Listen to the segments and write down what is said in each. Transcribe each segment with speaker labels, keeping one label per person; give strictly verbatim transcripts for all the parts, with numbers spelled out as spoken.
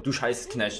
Speaker 1: du scheiß Knecht.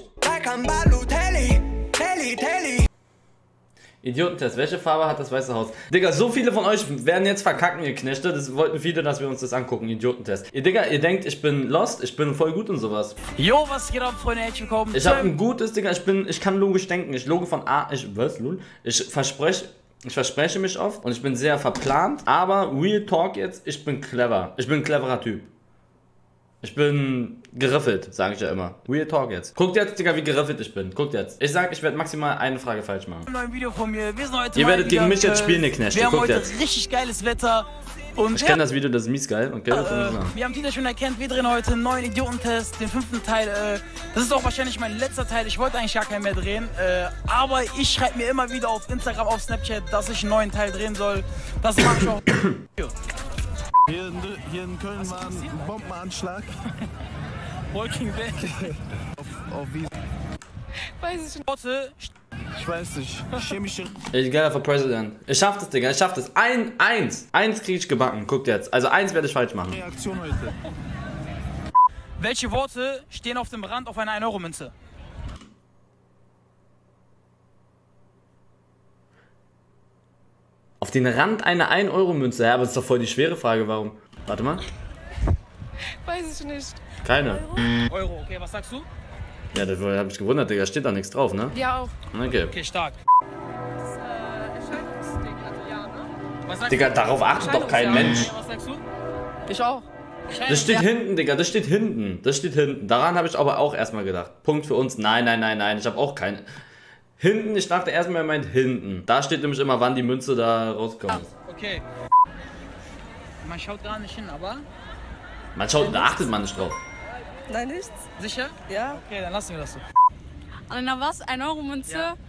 Speaker 1: Idiotentest, welche Farbe hat das Weiße Haus? Digga, so viele von euch werden jetzt verkacken, ihr Knechte. Das wollten viele, dass wir uns das angucken, Idiotentest. Ihr Digga, ihr denkt, ich bin lost, ich bin voll gut und sowas.
Speaker 2: Jo, was geht ab, Freunde? Herzlich willkommen.
Speaker 1: Ich hab ein gutes, Digga, ich bin, ich kann logisch denken. Ich loge von A, ich, was, Lul? Ich verspreche, ich verspreche mich oft und ich bin sehr verplant. Aber Real Talk jetzt, ich bin clever. Ich bin ein cleverer Typ. Ich bin geriffelt, sage ich ja immer. Real Talk jetzt. Guckt jetzt, Digga, wie geriffelt ich bin. Guckt jetzt. Ich sag, ich werde maximal eine Frage falsch machen.
Speaker 2: Ein neues Video von mir. Wir sind heute
Speaker 1: Ihr
Speaker 2: mal
Speaker 1: werdet
Speaker 2: wieder,
Speaker 1: gegen mich jetzt
Speaker 2: äh,
Speaker 1: spielen, ihr Knechte.
Speaker 2: Wir haben
Speaker 1: Guckt
Speaker 2: heute
Speaker 1: jetzt.
Speaker 2: richtig geiles Wetter. Und
Speaker 1: Ich
Speaker 2: ja,
Speaker 1: kenne das Video, das ist mies geil. Okay, das
Speaker 2: äh, wir haben Titel schon erkannt. Wir drehen heute einen neuen Idiotentest, den fünften Teil. Äh, das ist auch wahrscheinlich mein letzter Teil. Ich wollte eigentlich gar keinen mehr drehen. Äh, aber ich schreibe mir immer wieder auf Instagram, auf Snapchat, dass ich einen neuen Teil drehen soll. Das mache ich auch.
Speaker 3: Hier in, hier in Köln war ein Bombenanschlag.
Speaker 2: Walking Back.
Speaker 3: auf, auf wie?
Speaker 2: Weiß ich nicht.
Speaker 3: Ich weiß nicht. Chemische.
Speaker 1: Ich gehe für President. Ich schaff das, Digga. Ich schaff das. Ein, eins. Eins krieg ich gebacken. Guckt jetzt. Also eins werde ich falsch machen.
Speaker 3: Reaktion heute.
Speaker 2: Welche Worte stehen auf dem Rand auf einer ein Euro Münze?
Speaker 1: Auf den Rand einer ein Euro Münze. Ja, aber das ist doch voll die schwere Frage. Warum? Warte mal.
Speaker 4: Weiß ich nicht.
Speaker 1: Keine.
Speaker 2: Euro, okay, was sagst du?
Speaker 1: Ja, da habe ich gewundert, Digga. Steht da nichts drauf, ne?
Speaker 4: Ja auch.
Speaker 1: Okay.
Speaker 2: Okay, stark.
Speaker 4: Das äh, Erscheinungsding, also ja, ne?
Speaker 2: Was sagst
Speaker 1: Digga,
Speaker 2: du?
Speaker 1: darauf achtet doch kein Mensch.
Speaker 2: Was sagst du?
Speaker 4: Ich auch.
Speaker 1: Das steht hinten, Digga. Das steht hinten. Das steht hinten. Daran habe ich aber auch erstmal gedacht. Punkt für uns. Nein, nein, nein, nein. Ich habe auch keinen. Hinten, ich dachte erstmal, er meint hinten. Da steht nämlich immer, wann die Münze da rauskommt.
Speaker 2: Okay. Man schaut gar nicht hin, aber...
Speaker 1: Man schaut, da achtet man nicht drauf.
Speaker 4: Nein, nichts.
Speaker 2: Sicher?
Speaker 4: Ja.
Speaker 2: Okay, dann lassen wir das so.
Speaker 5: Anna, was? ein Euro Münze?
Speaker 2: Ja.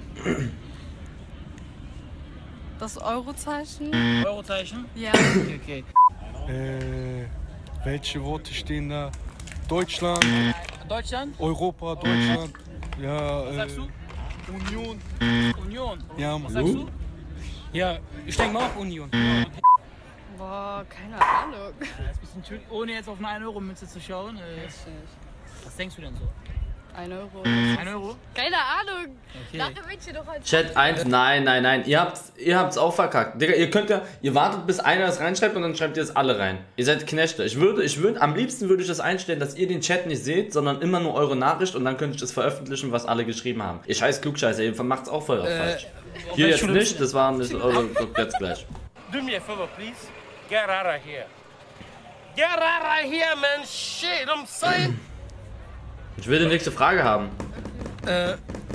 Speaker 5: Das Eurozeichen?
Speaker 2: Eurozeichen?
Speaker 5: Ja.
Speaker 2: Okay, okay.
Speaker 6: Äh, welche Worte stehen da? Deutschland,
Speaker 2: Deutschland?
Speaker 6: Europa, Deutschland. Ja,
Speaker 2: Was
Speaker 6: äh,
Speaker 2: sagst du?
Speaker 6: Union.
Speaker 2: Union.
Speaker 6: Ja,
Speaker 2: Was
Speaker 6: Mann.
Speaker 2: sagst du? Ja, ich denke mal auch Union. Okay.
Speaker 5: Boah, keine Ahnung.
Speaker 2: Das ist ein bisschen schön, ohne jetzt auf eine ein Euro Münze zu schauen. Äh, was denkst du denn so?
Speaker 5: ein Euro.
Speaker 2: ein Euro?
Speaker 5: Keine Ahnung.
Speaker 2: Okay.
Speaker 5: Dafür bin ich doch halt.
Speaker 1: Chat eins, nein, nein, nein. Ihr habt's, ihr habt's auch verkackt. Digga, ihr könnt ja, ihr wartet, bis einer das reinschreibt und dann schreibt ihr es alle rein. Ihr seid Knechte. Ich würde, ich würde, am liebsten würde ich das einstellen, dass ihr den Chat nicht seht, sondern immer nur eure Nachricht und dann könnte ich das veröffentlichen, was alle geschrieben haben. Ihr scheiß Klugscheißer, ihr macht's auch voll
Speaker 2: Äh,
Speaker 1: falsch. Hier jetzt nicht, das war nicht eure, guckt jetzt gleich.
Speaker 7: Do me a favor, please. Get out of here. Get out of here, man. Shit, I'm saying.
Speaker 1: Ich will die nächste Frage haben.
Speaker 2: Äh,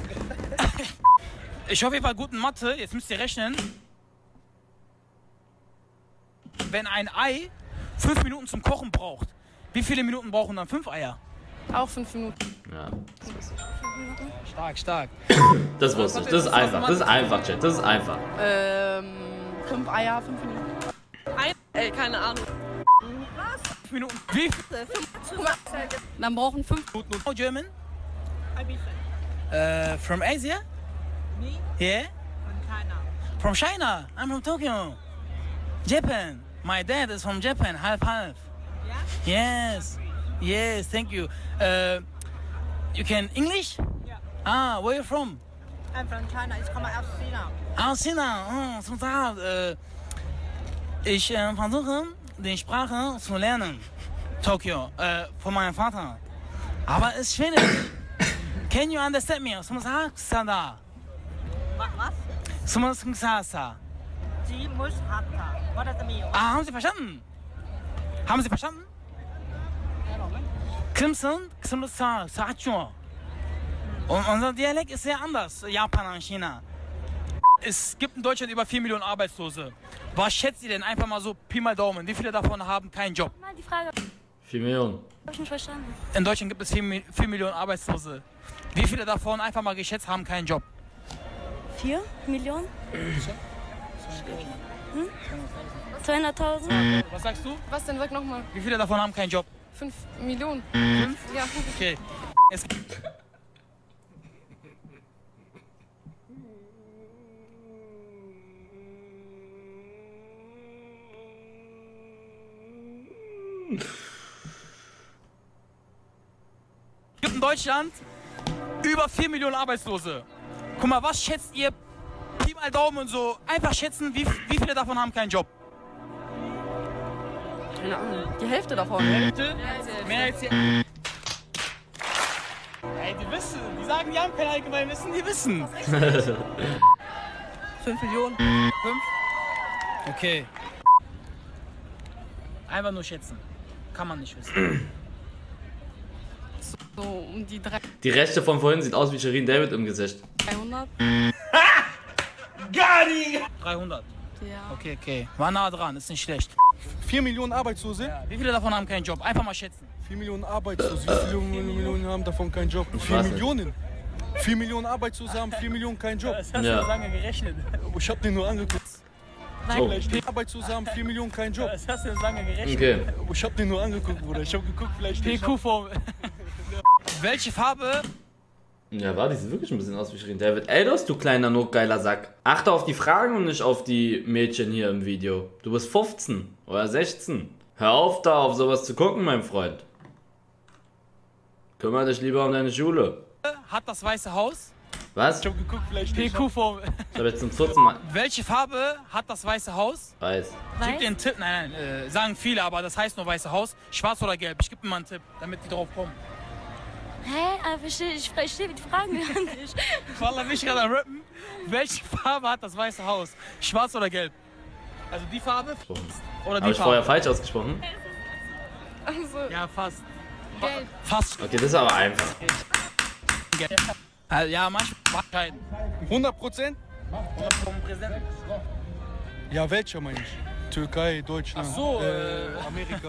Speaker 2: ich hoffe, ihr war gut in Mathe. Jetzt müsst ihr rechnen. Wenn ein Ei fünf Minuten zum Kochen braucht, wie viele Minuten brauchen dann fünf Eier?
Speaker 5: Auch fünf Minuten.
Speaker 1: Ja, das wusste ich.
Speaker 2: Stark, stark.
Speaker 1: Das wusste ich. Das ist einfach. Das ist einfach, Chat. Das ist einfach.
Speaker 5: Ähm, fünf Eier, fünf Minuten.
Speaker 4: Ein, ey, keine Ahnung.
Speaker 2: Fünf Minuten. Wie viel?
Speaker 5: Dann brauchen fünf
Speaker 2: Minuten. Oh, German? Uh, from Asia?
Speaker 8: Me?
Speaker 2: Yeah?
Speaker 8: From China.
Speaker 2: From China. I'm from Tokyo. Japan. My dad is from Japan. Half half.
Speaker 8: Yeah?
Speaker 2: Yes. Yes. Thank you. Uh, you can English?
Speaker 8: Yeah.
Speaker 2: Ah, where you from?
Speaker 8: I'm from China. Ich komme aus China.
Speaker 2: Aus China. Oh, total. Äh, ich äh, versuche, die Sprache zu lernen. Tokio. Äh, von meinem Vater. Aber es ist schwierig. Can you understand me? Sumasada.
Speaker 8: Was? Was?
Speaker 2: Sumasada.
Speaker 8: Sie muss Hatta. What does it mean?
Speaker 2: Ah, haben Sie verstanden? Haben Sie verstanden? Crimson, Crimson, Sacho. Und unser Dialekt ist sehr anders, Japan und China. Es gibt in Deutschland über vier Millionen Arbeitslose. Was schätzt ihr denn einfach mal so Pi mal Daumen? Wie viele davon haben keinen Job?
Speaker 5: Mal die Frage.
Speaker 1: vier Millionen.
Speaker 5: Hab ich nicht verstanden.
Speaker 2: In Deutschland gibt es vier Millionen Arbeitslose. Wie viele davon einfach mal geschätzt haben keinen Job?
Speaker 5: vier Millionen? Hm? zweihunderttausend?
Speaker 2: Was sagst du?
Speaker 5: Was denn? Sag nochmal.
Speaker 2: Wie viele davon haben keinen Job?
Speaker 5: fünf Millionen.
Speaker 2: Fünf?
Speaker 5: Ja.
Speaker 2: Okay. Es gibt Deutschland über vier Millionen Arbeitslose. Guck mal, was schätzt ihr? Pi mal Daumen und so. Einfach schätzen, wie, wie viele davon haben keinen Job?
Speaker 4: Keine Ahnung. Die Hälfte davon.
Speaker 2: Hälfte? Mehr als die... Ey, die wissen. Die sagen, die haben kein Allgemeinwissen, die wissen.
Speaker 4: fünf Millionen.
Speaker 2: Fünf? Okay. Einfach nur schätzen. Kann man nicht wissen.
Speaker 5: So um die
Speaker 1: Die rechte von vorhin sieht aus wie Shirin David im Gesicht.
Speaker 5: dreihundert.
Speaker 2: dreihundert.
Speaker 5: Ja.
Speaker 2: Okay, okay. War nah dran, ist nicht schlecht.
Speaker 6: vier Millionen Arbeitslose?
Speaker 2: Ja. Wie viele davon haben keinen Job? Einfach mal schätzen.
Speaker 6: vier Millionen Arbeitslose. Wie viele Millionen haben davon keinen Job? vier
Speaker 1: weiß nicht.
Speaker 6: Millionen. vier Millionen Arbeitslose haben vier Millionen keinen Job.
Speaker 2: Das hast
Speaker 1: Ja.
Speaker 2: du lange gerechnet.
Speaker 6: Ich hab den nur angeguckt.
Speaker 1: Oh.
Speaker 6: Arbeitslose haben vier Millionen keinen Job.
Speaker 2: Das hast du lange gerechnet.
Speaker 1: Okay.
Speaker 6: Ich hab den nur angeguckt, Bruder. Ich hab geguckt, vielleicht
Speaker 2: P Q-Form. Welche Farbe?
Speaker 1: Ja, war die sieht wirklich ein bisschen aus wie Shirin David. Ey, das, du kleiner notgeiler Sack. Achte auf die Fragen und nicht auf die Mädchen hier im Video. Du bist fünfzehn oder sechzehn. Hör auf da, auf sowas zu gucken, mein Freund. Kümmere dich lieber um deine Schule.
Speaker 2: Hat das Weiße Haus?
Speaker 1: Was?
Speaker 6: Ich hab geguckt, vielleicht
Speaker 2: P Q-Form.
Speaker 1: Ich habe jetzt zum vierten Mal...
Speaker 2: Welche Farbe hat das Weiße Haus?
Speaker 1: Weiß.
Speaker 2: Ich gebe dir einen Tipp. Nein, nein, äh, sagen viele, aber das heißt nur Weiße Haus. Schwarz oder gelb? Ich gebe dir mal einen Tipp, damit die drauf kommen.
Speaker 5: Hä? Aber verstehe, ich verstehe die Fragen gar nicht.
Speaker 2: Wallah, mich gerade am rappen. Welche Farbe hat das Weiße Haus? Schwarz oder gelb? Also die Farbe oder die
Speaker 1: Habe ich
Speaker 2: Farbe?
Speaker 1: vorher falsch ausgesprochen?
Speaker 5: Also,
Speaker 2: Ja, fast.
Speaker 5: gelb.
Speaker 2: Fast.
Speaker 1: Okay, das ist aber einfach.
Speaker 2: Gelb. Also, ja, manchmal entscheiden.
Speaker 6: hundert Prozent?
Speaker 2: Vom Präsidenten.
Speaker 6: Ja, welcher meine ich? Türkei, Deutschland,
Speaker 2: Ach so,
Speaker 6: äh,
Speaker 2: äh.
Speaker 6: Amerika.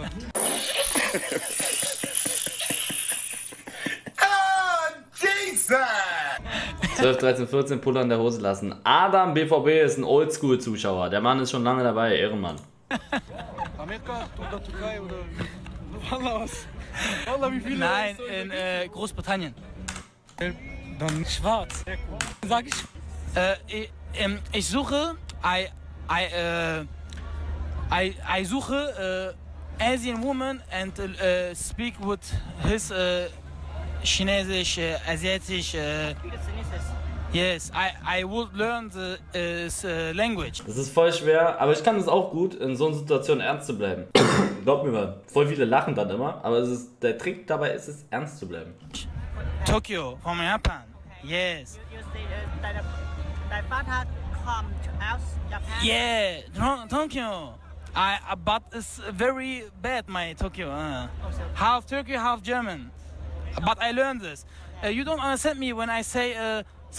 Speaker 1: zwölf, dreizehn, vierzehn Puller in der Hose lassen. Adam B V B ist ein Oldschool-Zuschauer. Der Mann ist schon lange dabei, Ehrenmann.
Speaker 6: Amerika oder Türkei oder... Wallah, was? Wallah, wie viele?
Speaker 2: Nein, in äh, Großbritannien.
Speaker 6: Dann
Speaker 2: Schwarz. Sag ich. Äh, ich, ähm, ich suche. I, I, äh, I, I suche äh, Asian woman and äh, speak with his äh, Chinesisch, äh, Asiatisch. Äh, yes, I, I would learn the äh, uh, language.
Speaker 1: Das ist voll schwer, aber ich kann es auch gut, in so einer Situation ernst zu bleiben. Glaub mir mal, voll viele lachen dann immer, aber es ist, der Trick dabei ist es, ernst zu bleiben.
Speaker 2: Tokyo, from Japan. Yes.
Speaker 8: You see, uh, dein, dein Vater kommt aus Japan.
Speaker 2: Yeah, Tro- Tokyo. I, uh, but it's very bad, my Tokyo. Uh, half Turkey, half German. But I learned this. Uh, you don't understand me when I say, uh,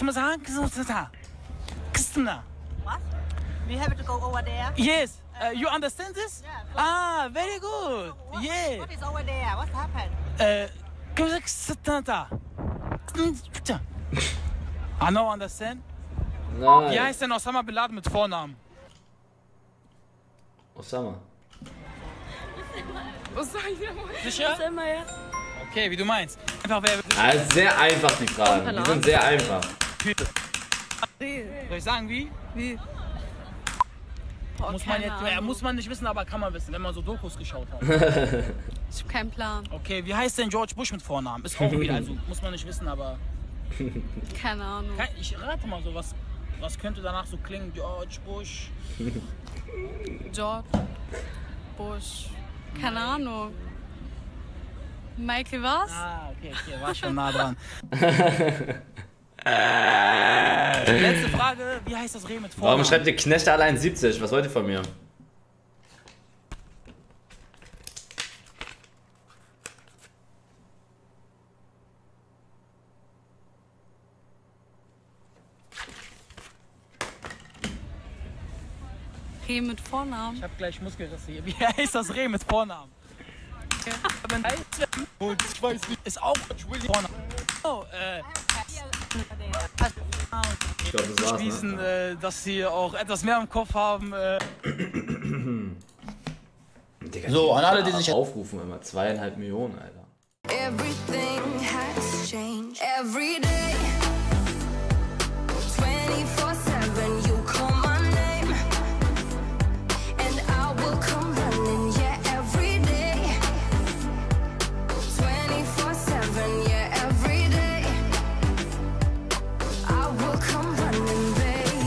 Speaker 8: What? We have to go over there.
Speaker 2: yes, uh, you understand this?
Speaker 8: Yeah.
Speaker 2: Ah, very good.
Speaker 8: What,
Speaker 2: Yeah.
Speaker 8: What is over there? What happened?
Speaker 2: Uh, I don't understand. Wie
Speaker 1: Nein.
Speaker 2: heißt denn Osama Bin Laden mit Vornamen?
Speaker 1: Osama.
Speaker 5: Was sag ich nochmal?
Speaker 2: Sicher?
Speaker 5: Sag mal, ja.
Speaker 2: Okay, wie du meinst. Einfach wer.
Speaker 1: Ah, ist sehr einfach, die Fragen. Die sind sehr einfach.
Speaker 2: Soll ich sagen wie?
Speaker 5: Wie? Oh,
Speaker 2: Muss man,
Speaker 5: keine
Speaker 2: jetzt, ja,
Speaker 5: Ahnung.
Speaker 2: muss man nicht wissen, aber kann man wissen, wenn man so Dokus geschaut hat.
Speaker 5: Ich hab keinen Plan.
Speaker 2: Okay, wie heißt denn George Bush mit Vornamen? Ist auch wieder, also muss man nicht wissen, aber.
Speaker 5: Keine Ahnung.
Speaker 2: Kein- Ich rate mal so, was, was könnte danach so klingen? George Bush.
Speaker 5: George Bush. Keine Ahnung. Michael was?
Speaker 2: Ah, okay, okay, war schon nah dran. Letzte Frage, wie heißt das Reh mit Vornamen?
Speaker 1: Warum schreibt ihr Knechte allein siebzig? Was wollt ihr von mir?
Speaker 5: Reh mit Vornamen.
Speaker 2: Ich hab gleich Muskelrisse hier. Wie heißt das Reh mit Vornamen?
Speaker 6: und ich weiß nicht.
Speaker 2: Ist auch Vornamen. Oh, äh,
Speaker 1: Ich glaube, das war's.
Speaker 2: schließen,
Speaker 1: Ne?
Speaker 2: äh, dass sie auch etwas mehr im Kopf haben. Äh.
Speaker 1: Digga,
Speaker 2: So, an alle, die
Speaker 1: die
Speaker 2: sich-
Speaker 1: aufrufen immer zweieinhalb Millionen, Alter.
Speaker 9: Everything has changed every day.